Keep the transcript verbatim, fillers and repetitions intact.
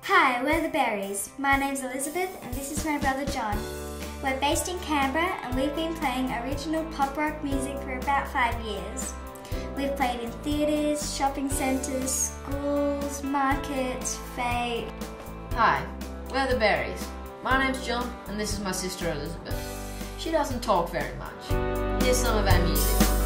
Hi, we're the Berries. My name's Elizabeth and this is my brother John. We're based in Canberra and we've been playing original pop rock music for about five years. We've played in theatres, shopping centres, schools, markets, fete. Hi, we're the Berries. My name's John and this is my sister Elizabeth. She doesn't talk very much. Here's some of our music.